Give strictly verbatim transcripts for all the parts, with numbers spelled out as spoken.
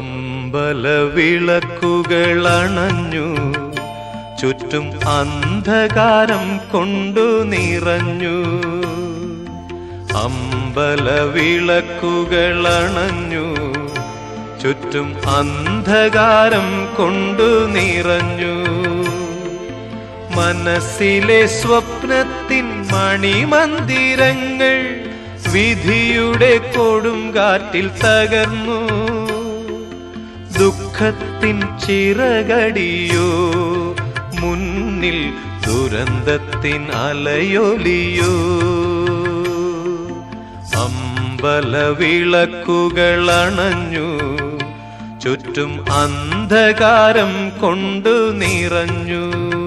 അമ്പലവിളക്കുകളണഞ്ഞു, ചുറ്റും അന്ധകാരം കൊണ്ടു നിറഞ്ഞു. അമ്പലവിളക്കുകളണഞ്ഞു, ചുറ്റും അന്ധകാരം കൊണ്ടു നിറഞ്ഞു. മനസ്സിലെ സ്വപ്നത്തിൻ മണിമന്ദിരങ്ങൾ വിധിയുടെ കൊടുങ്കാറ്റിൽ തകർന്നു. ദുഃഖത്തിൻ ചിറകടിയോ, മുന്നിൽ ദുരന്തത്തിൻ അലയൊലിയോ. അമ്പലവിളക്കുകളണഞ്ഞു, ചുറ്റും അന്ധകാരം കൊണ്ടു നിറഞ്ഞു.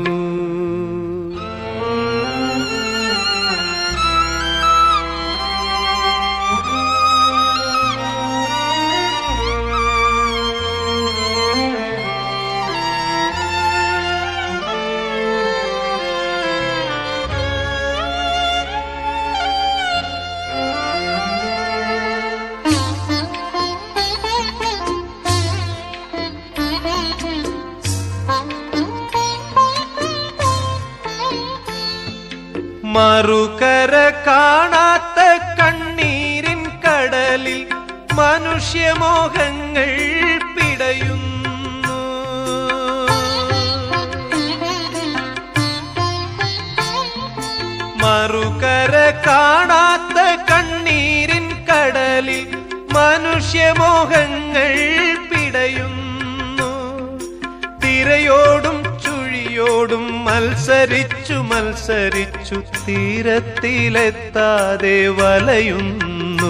മറുകര കാണാത്ത കണ്ണീരിൻ കടലിൽ മനുഷ്യമോഹങ്ങൾ പിടയുന്നു. മറുകര കാണാത്ത കണ്ണീരിൻ കടലിൽ മനുഷ്യമോഹങ്ങൾ പിടയുന്നു. തിരയോടും ചുഴിയോടും മത്സരിച്ചു മത്സരിച്ചു തീരത്തിലെത്താതെ വലയുന്നു.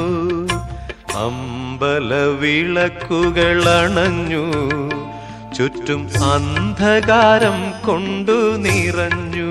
അമ്പലവിളക്കുകളണഞ്ഞു, ചുറ്റും അന്ധകാരം കൊണ്ടു നിറഞ്ഞു.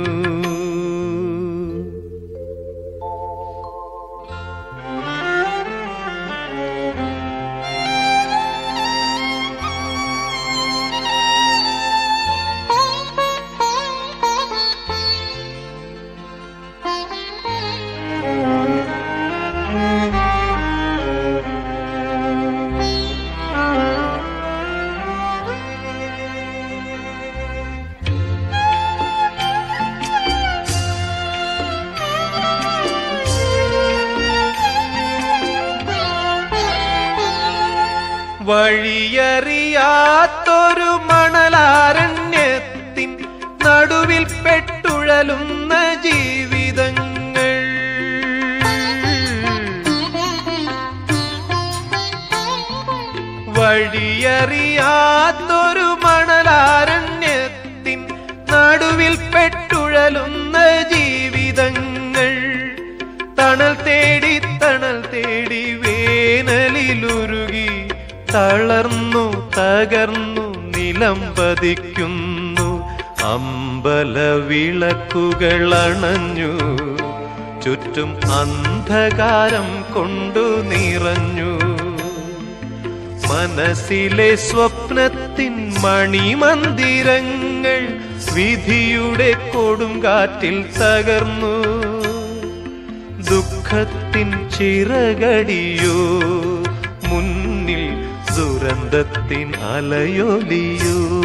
വഴിയറിയാത്തൊരു മണലാരണ്യത്തിൻ നടുവിൽ പെട്ടുഴലുന്ന ജീവിതങ്ങൾ. വഴിയറിയാത്തൊരു മണലാരണ്യത്തിൻ നടുവിൽ പെട്ടുഴലുന്ന ജീവിതങ്ങൾ. തണൽ തേടി തണൽ തേടി വേനലിലുരുകി തളർന്നു തകർന്നു നിലം പതിക്കുന്നു. അമ്പലവിളക്കുകളണഞ്ഞു, ചുറ്റും അന്ധകാരം കൊണ്ടു നിറഞ്ഞു. മനസ്സിലെ സ്വപ്നത്തിൻ മണിമന്ദിരങ്ങൾ വിധിയുടെ കൊടുങ്കാറ്റിൽ തകർന്നു. ദുഃഖത്തിൻ ചിറകടിയോ, മുന്നിൽ ദുരന്തത്തിൻ അലയൊലിയോ.